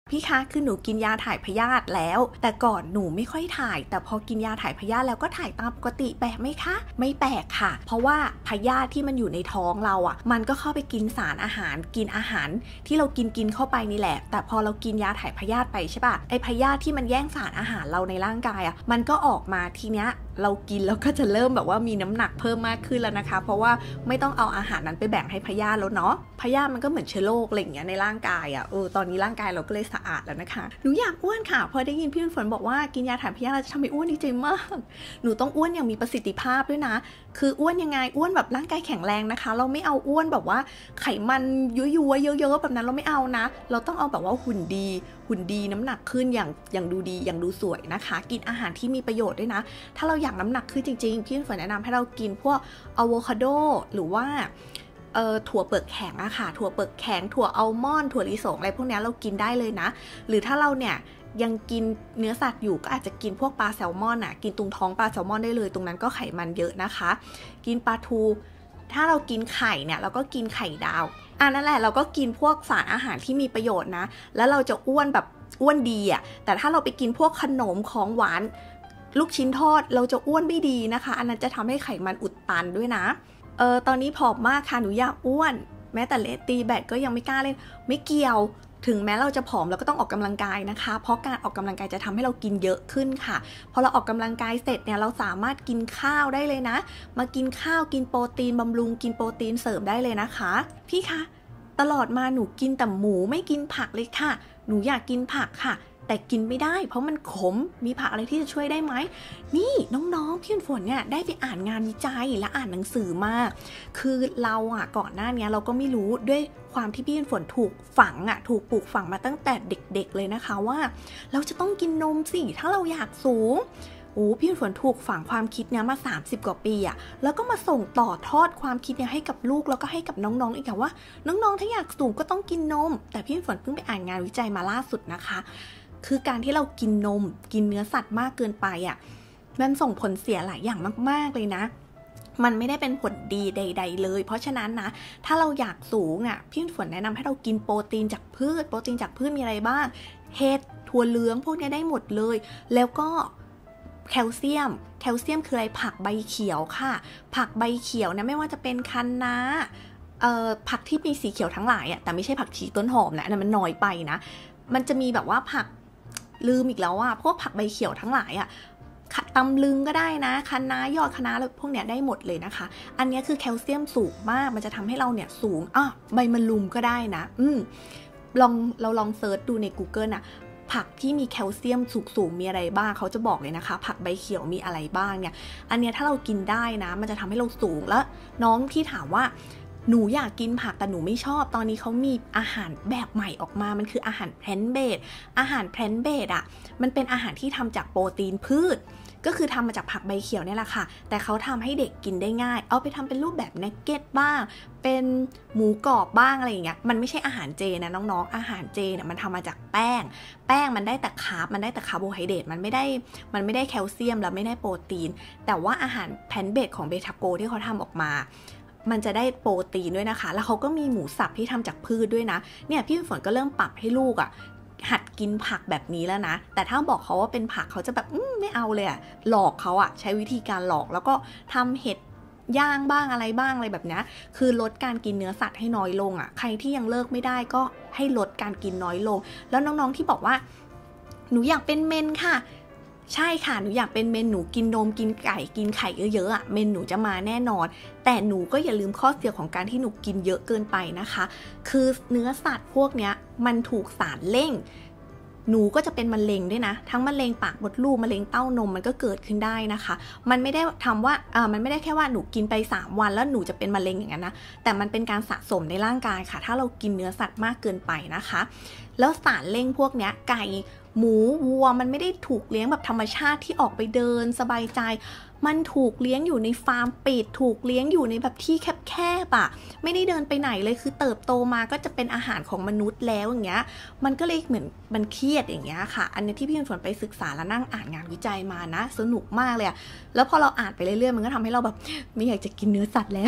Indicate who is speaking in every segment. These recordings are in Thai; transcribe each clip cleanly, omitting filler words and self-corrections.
Speaker 1: พี่คะคือหนูกินยาถ่ายพยาธิแล้วแต่ก่อนหนูไม่ค่อยถ่ายแต่พอกินยาถ่ายพยาธิแล้วก็ถ่ายตามปกติแปลกไหมคะไม่แปลกค่ะเพราะว่าพยาธิที่มันอยู่ในท้องเราอ่ะมันก็เข้าไปกินสารอาหารกินอาหารที่เรากินเข้าไปนี่แหละแต่พอเรากินยาถ่ายพยาธิไปใช่ป่ะไอพยาธิที่มันแย่งสารอาหารเราในร่างกายอ่ะมันก็ออกมาทีเนี้ยเรากินแล้วก็จะเริ่มแบบว่ามีน้ำหนักเพิ่มมากขึ้นแล้วนะคะเพราะว่าไม่ต้องเอาอาหารนั้นไปแบ่งให้พยาธิแล้วเนาะพยาธิมันก็เหมือนเชื้อโรคอะไรอย่างเงี้ยในร่างกายอ่ะตอนนี้ร่างกายเราก็เลยสะอาดแล้วนะคะหนูอยากอ้วนค่ะพอได้ยินพี่ฝนบอกว่ากินยาถ่ายพยาธิจะทำให้อ้วนดีใจมากหนูต้องอ้วนอย่างมีประสิทธิภาพด้วยนะคืออ้วนยังไงอ้วนแบบร่างกายแข็งแรงนะคะเราไม่เอาอ้วนแบบว่าไขมันยั่วๆเยอะๆแบบนั้นเราไม่เอานะเราต้องเอาแบบว่าหุ่นดีน้ำหนักขึ้นอย่างดูดีอย่างดูสวยนะคะกินอาหารที่มีประโยชน์ด้วยนะถ้าเราอยากน้ำหนักขึ้นจริงๆพี่ฝนแนะนำให้เรากินพวกอะโวคาโดหรือว่าถั่วเปลือกแข็งอะค่ะถั่วเปลือกแข็งถั่วอัลมอนด์ถั่วลิสงอะไรพวกนี้เรากินได้เลยนะหรือถ้าเราเนี่ยยังกินเนื้อสัตว์อยู่ก็อาจจะกินพวกปลาแซลมอนอะกินตรงท้องปลาแซลมอนได้เลยตรงนั้นก็ไขมันเยอะนะคะกินปลาทูถ้าเรากินไข่เนี่ยเราก็กินไข่ดาวนั่นแหละเราก็กินพวกสารอาหารที่มีประโยชน์นะแล้วเราจะอ้วนแบบอ้วนดีอะแต่ถ้าเราไปกินพวกขนมของหวานลูกชิ้นทอดเราจะอ้วนไม่ดีนะคะอันนั้นจะทำให้ไขมันอุดตันด้วยนะตอนนี้ผอมมากค่ะหนูอยากอ้วนแม้แต่ตีแบดก็ยังไม่กล้าเล่นไม่เกี่ยวถึงแม้เราจะผอมเราก็ต้องออกกำลังกายนะคะเพราะการออกกำลังกายจะทำให้เรากินเยอะขึ้นค่ะพอเราออกกำลังกายเสร็จเนี่ยเราสามารถกินข้าวได้เลยนะมากินข้าวกินโปรตีนบำรุงกินโปรตีนเสริมได้เลยนะคะพี่คะตลอดมาหนูกินแต่หมูไม่กินผักเลยค่ะหนูอยากกินผักค่ะแต่กินไม่ได้เพราะมันขมมีผักอะไรที่จะช่วยได้ไหมนี่น้องๆพี่ฝนเนี่ยได้ไปอ่านงานวิจัยและอ่านหนังสือมาคือเราก่อนหน้านี้เราก็ไม่รู้ด้วยความที่พี่ฝนถูกปลูกฝังมาตั้งแต่เด็กๆเลยนะคะว่าเราจะต้องกินนมสิถ้าเราอยากสูงพี่ฝนถูกฝังความคิดเนี้ยมา30 กว่าปีแล้วก็มาส่งต่อทอดความคิดเนี้ยให้กับลูกแล้วก็ให้กับน้องๆอีกว่าน้องๆถ้าอยากสูงก็ต้องกินนมแต่พี่ฝนเพิ่งไปอ่านงานวิจัยมาล่าสุดนะคะคือการที่เรากินนมกินเนื้อสัตว์มากเกินไปมันส่งผลเสียหลายอย่างมากๆเลยนะมันไม่ได้เป็นผลดีใดๆเลยเพราะฉะนั้นนะถ้าเราอยากสูงพี่ฝนแนะนำให้เรากินโปรตีนจากพืชมีอะไรบ้างเห็ดถั่วเหลืองพวกนี้ได้หมดเลยแล้วก็แคลเซียมคืออะไรผักใบเขียวค่ะผักใบเขียวนะไม่ว่าจะเป็นคะน้าผักที่มีสีเขียวทั้งหลายแต่ไม่ใช่ผักชีต้นหอมนะอันนั้นมันน้อยไปนะมันจะมีแบบว่าผักลืมอีกแล้วพวกผักใบเขียวทั้งหลายตำลึงก็ได้นะคะน้ายอดคะน้าแล้วพวกเนี้ยได้หมดเลยนะคะอันนี้คือแคลเซียมสูงมากมันจะทำให้เราเนี่ยสูงใบมะรุมก็ได้นะเราลองเซิร์ชดูใน Google ผักที่มีแคลเซียมสูงมีอะไรบ้างเขาจะบอกเลยนะคะผักใบเขียวมีอะไรบ้างเนี่ยอันเนี้ยถ้าเรากินได้นะมันจะทำให้เราสูงแล้วน้องที่ถามว่าหนูอยากกินผักแต่หนูไม่ชอบตอนนี้เขามีอาหารแบบใหม่ออกมามันคืออาหารแพลนท์เบสมันเป็นอาหารที่ทำจากโปรตีนพืชก็คือทำมาจากผักใบเขียวเนี่ยแหละค่ะแต่เขาทำให้เด็กกินได้ง่ายเอาไปทำเป็นรูปแบบนักเก็ตบ้างเป็นหมูกรอบบ้างอะไรอย่างเงี้ยมันไม่ใช่อาหารเจนะน้องๆอาหารเจเนี่ยมันทำมาจากแป้งมันได้แต่คาร์บมันได้แต่คาร์โบไฮเดรตมันไม่ได้แคลเซียมแล้วไม่ได้โปรตีนแต่ว่าอาหารแพลนท์เบสของเบทาโกที่เขาทำออกมามันจะได้โปรตีนด้วยนะคะแล้วเขาก็มีหมูสับที่ทำจากพืชด้วยนะเนี่ยพี่ฝนก็เริ่มปรับให้ลูกหัดกินผักแบบนี้แล้วนะแต่ถ้าบอกเขาว่าเป็นผักเขาจะแบบไม่เอาเลยหลอกเขาใช้วิธีการหลอกแล้วก็ทำเห็ดย่างบ้างอะไรบ้างอะไรแบบนี้คือลดการกินเนื้อสัตว์ให้น้อยลงใครที่ยังเลิกไม่ได้ก็ให้ลดการกินน้อยลงแล้วน้องๆที่บอกว่าหนูอยากเป็นเมนค่ะใช่ค่ะหนูอยากเป็นเมนหนูกินนมกินไก่กินไข่เยอะๆเมนหนูจะมาแน่นอนแต่หนูก็อย่าลืมข้อเสียของการที่หนูกินเยอะเกินไปนะคะคือเนื้อสัตว์พวกเนี้ยมันถูกสารเร่งหนูก็จะเป็นมะเร็งด้วยนะทั้งมะเร็งปากมดลูกมะเร็งเต้านมมันก็เกิดขึ้นได้นะคะมันไม่ได้ทำว่ามันไม่ได้แค่ว่าหนูกินไป3 วันแล้วหนูจะเป็นมะเร็งอย่างนั้นนะแต่มันเป็นการสะสมในร่างกายค่ะถ้าเรากินเนื้อสัตว์มากเกินไปนะคะแล้วสารเร่งพวกเนี้ยไก่หมูวัวมันไม่ได้ถูกเลี้ยงแบบธรรมชาติที่ออกไปเดินสบายใจมันถูกเลี้ยงอยู่ในฟาร์มปิดถูกเลี้ยงอยู่ในแบบที่แคบไม่ได้เดินไปไหนเลยคือเติบโตมาก็จะเป็นอาหารของมนุษย์แล้วอย่างเงี้ยมันก็เลยเหมือนมันเครียดอย่างเงี้ยค่ะอันนี้ที่พี่ฝนไปศึกษาแล้วนั่งอ่านงานวิจัยมานะสนุกมากเลยแล้วพอเราอ่านไปเรื่อยๆมันก็ทำให้เราแบบไม่อยากจะกินเนื้อสัตว์แล้ว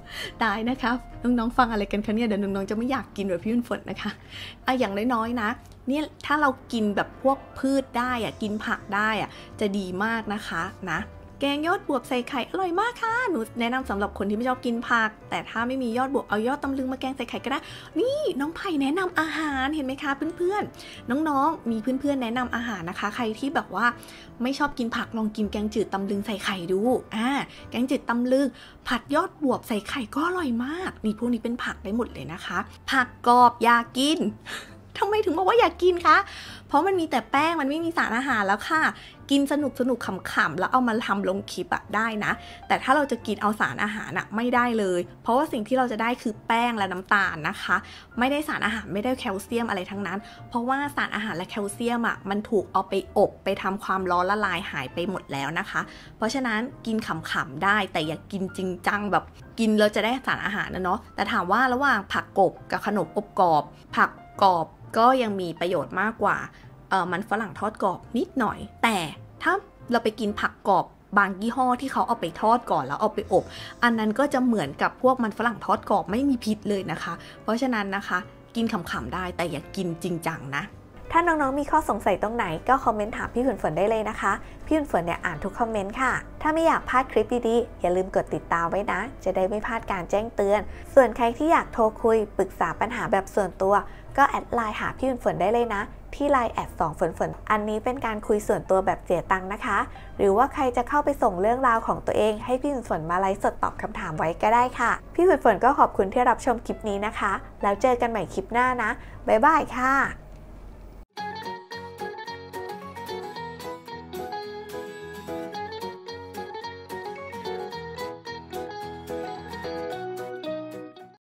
Speaker 1: ได้นะคะน้องๆฟังอะไรกันคะเนี่ยเดี๋ยวน้องๆจะไม่อยากกินแบบพี่ฝนนะคะอย่างน้อยๆนะเนี่ยถ้าเรากินแบบพวกพืชได้กินผักได้จะดีมากนะคะนะแกงยอดบวบใส่ไข่อร่อยมากค่ะหนูแนะนำสำหรับคนที่ไม่ชอบกินผักแต่ถ้าไม่มียอดบวบเอายอดตำลึงมาแกงใส่ไข่ก็ได้นี่น้องไผ่แนะนำอาหารเห็นไหมคะเพื่อนๆน้องๆมีเพื่อนๆแนะนำอาหารนะคะใครที่แบบว่าไม่ชอบกินผักลองกินแกงจืดตำลึงใส่ไข่ดูแกงจืดตำลึงผัดยอดบวบใส่ไข่ก็อร่อยมากนี่พวกนี้เป็นผักได้หมดเลยนะคะผักกรอบอยากกินทำไมถึงบอกว่าอยากกินคะเพราะมันมีแต่แป้งมันไม่มีสารอาหารแล้วค่ะกินสนุกขำๆแล้วเอามาทำลงคลิปได้นะแต่ถ้าเราจะกินเอาสารอาหารไม่ได้เลยเพราะว่าสิ่งที่เราจะได้คือแป้งและน้ำตาลนะคะไม่ได้สารอาหารไม่ได้แคลเซียมอะไรทั้งนั้นเพราะว่าสารอาหารและแคลเซียมมันถูกเอาไปอบไปทำความร้อนละลายหายไปหมดแล้วนะคะเพราะฉะนั้นกินขำๆได้แต่อย่ากินจริงจังแบบกินแล้วจะได้สารอาหารนะเนาะแต่ถามว่าระหว่างผักกบกับขนมอบกรอบผักกรอบก็ยังมีประโยชน์มากกว่ามันฝรั่งทอดกรอบนิดหน่อยแต่ถ้าเราไปกินผักกรอบบางยี่ห้อที่เขาเอาไปทอดก่อนแล้วเอาไปอบอันนั้นก็จะเหมือนกับพวกมันฝรั่งทอดกรอบไม่มีพิษเลยนะคะเพราะฉะนั้นนะคะกินขำๆได้แต่อย่ากินจริงจังนะถ้าน้องๆมีข้อสงสัยตรงไหนก็คอมเมนต์ถามพี่ฝนได้เลยนะคะพี่ฝนเนี่ยอ่านทุกคอมเมนต์ค่ะถ้าไม่อยากพลาดคลิปดีๆอย่าลืมกดติดตามไว้นะจะได้ไม่พลาดการแจ้งเตือนส่วนใครที่อยากโทรคุยปรึกษาปัญหาแบบส่วนตัวก็แอดไลน์หาพี่ฝนได้เลยนะที่ไลน์@2ฝนอันนี้เป็นการคุยส่วนตัวแบบเสียตังค์นะคะหรือว่าใครจะเข้าไปส่งเรื่องราวของตัวเองให้พี่ฝนมาไลฟ์สดตอบคำถามไว้ก็ได้ค่ะพี่ฝนก็ขอบคุณที่รับชมคลิปนี้นะคะแล้วเจอกันใหม่คลิปหน้านะบ๊ายบายค่ะ